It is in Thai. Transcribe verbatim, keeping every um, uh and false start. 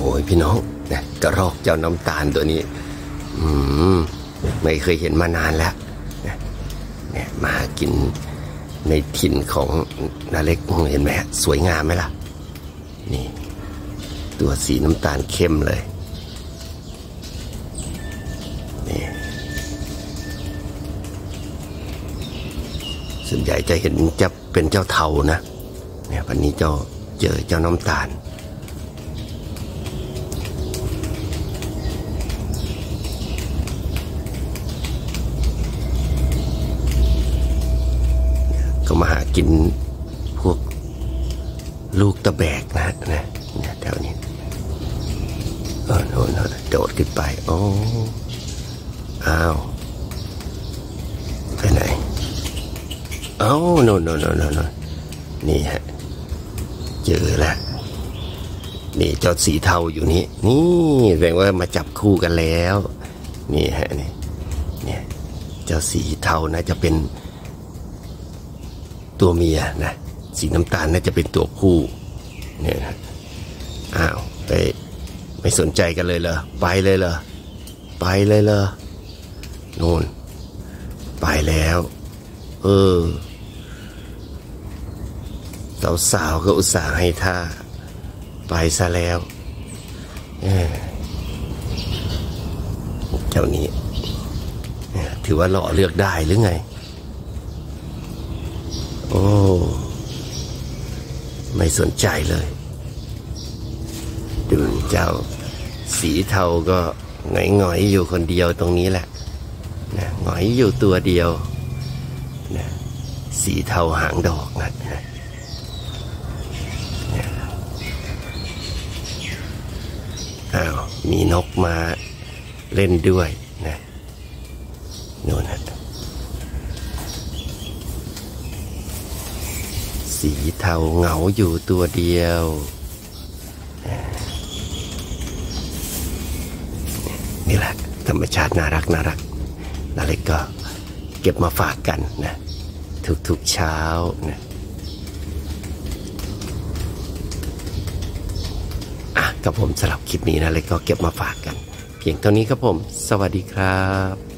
ยพี่น้องนะกระรอกเจ้าน้ำตาลตัวนี้อืมไม่เคยเห็นมานานแล้วนะเนี่ยมากินในถิ่นของนาเล็กเห็นไหมสวยงามไหมล่ะนี่ตัวสีน้ำตาลเข้มเลยนี่ส่วนใหญ่จะเห็นจะเป็นเจ้าเทานะเนี่ยวันนี้เจ้าเจอเจ้าน้ำตาลก็มาหากินพวกลูกตะแบกนะนะเนี่ยแถวนี้เออโน่นโดดขึ้นไปโอ้อ้าวไปไหนเอ้าโน่นโน่นโน่นโน่นนี่ฮะเจอแล้วนี่เจ้าสีเทาอยู่นี่นี่แสดงว่ามาจับคู่กันแล้วนี่ฮะนี่เนี่ยเจ้าสีเทานะจะเป็นตัวเมียนะสีน้ำตาลน่าจะเป็นตัวผู้เนี่ยนะอ้าวไปไม่สนใจกันเลยเหรอไปเลยเหรอไปเลยเหรอโน่นไปแล้วเออสาวๆก็อุตส่าห์ให้ท่าไปซะแล้วเจ้านี้ถือว่าหล่อเลือกได้หรือไงโอ้ไม่สนใจเลยดูเจ้าสีเทาก็หงอยๆอยู่คนเดียวตรงนี้แหละนะหงอยอยู่ตัวเดียวนะสีเทาหางดอกนะอ้าวมีนกมาเล่นด้วยนะโน่นนะสีเทาเหงาอยู่ตัวเดียวนี่แหละธรรมชาติน่ารักน่ารักนาเล็กก็เก็บมาฝากกันนะทุกๆเช้านะอ่ะกับผมสำหรับคลิปนี้นาเล็กก็เก็บมาฝากกันเพียงเท่านี้ครับผมสวัสดีครับ